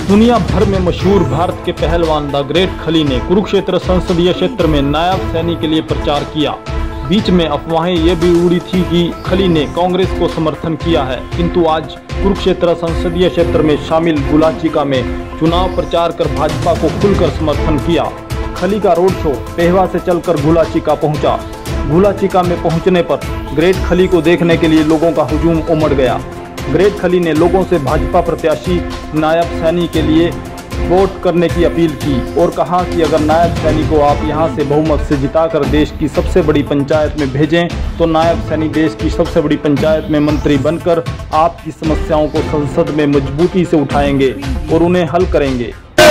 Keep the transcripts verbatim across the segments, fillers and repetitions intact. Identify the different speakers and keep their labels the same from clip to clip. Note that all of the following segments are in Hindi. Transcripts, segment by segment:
Speaker 1: दुनिया भर में मशहूर भारत के पहलवान द ग्रेट खली ने कुरुक्षेत्र संसदीय क्षेत्र में नायब सैनी के लिए प्रचार किया। बीच में अफवाहें ये भी उड़ी थी कि खली ने कांग्रेस को समर्थन किया है, किंतु आज कुरुक्षेत्र संसदीय क्षेत्र में शामिल गुलाचिका में चुनाव प्रचार कर भाजपा को खुलकर समर्थन किया। खली का रोड शो पेहवा से चलकर गुलाचिका पहुंचा। गुलाचिका में पहुंचने पर ग्रेट खली को देखने के लिए लोगों का हुजूम उमड़ गया। ग्रेट खली ने लोगों से भाजपा प्रत्याशी नायब सैनी के लिए वोट करने की अपील की और कहा कि अगर नायब सैनी को आप यहां से बहुमत से जिताकर देश की सबसे बड़ी पंचायत में भेजें तो नायब सैनी देश की सबसे बड़ी पंचायत में मंत्री बनकर आपकी समस्याओं को संसद में मजबूती से उठाएंगे और उन्हें हल करेंगे।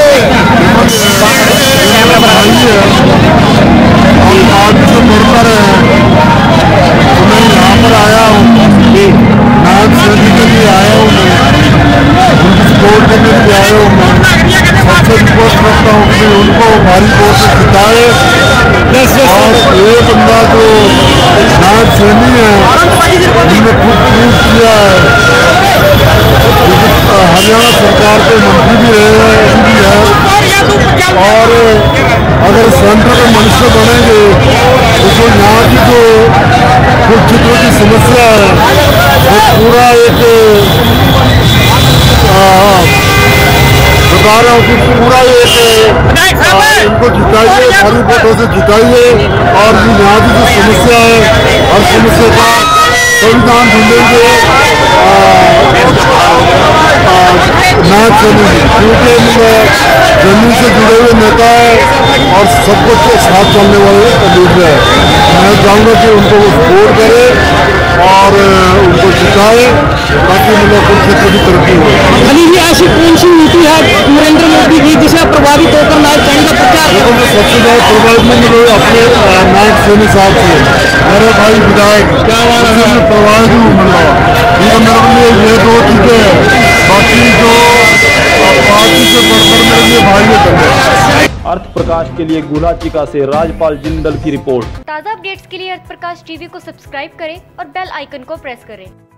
Speaker 2: उनको भारी वोट से जिताए और ये बंदा जो नायब सैनी है उन्होंने खुद प्रूव किया है, हरियाणा सरकार के मंत्री भी रहे हैं और अगर सेंटर में मनुष्य बनेंगे तो जो यहाँ की जो कुरुक्षेत्र की समस्या है वो पूरा एक बता रहा हूँ कि पूरा एक इनको जिताइए, भारी वोटों से जिताइए और यहाँ की जो समस्या है हर समस्या का संविधान ढूंढेंगे नायब सैनी, क्योंकि जमीन से जुड़े हुए नेता है और सब कुछ के साथ चलने वाले लीडर है। मैं चाहूँगा कि उनको वो सपोर्ट करे और उनको जिताए ताकि मतलब कुरुक्षेत्र की तरक्की हो।
Speaker 3: खली जी ऐसी कौन सी नीति है नरेंद्र मोदी की जिसे प्रभावित होकर नायब सैनी का प्रचार?
Speaker 2: देखो मैं सबसे ज्यादा प्रभावित में मिले अपने नायब सैनी साहब से, मेरे भाई विधायक क्या प्रभावित हूँ मिल रहा ये मेरे लिए ये दो चीजें हैं, बाकी जो पार्टी से बढ़कर मेरे लिए भाई है।
Speaker 1: अर्थ प्रकाश के लिए गुलाचिका से राजपाल जिंदल की रिपोर्ट।
Speaker 4: ताज़ा अपडेट्स के लिए अर्थ प्रकाश टीवी को सब्सक्राइब करें और बेल आइकन को प्रेस करें।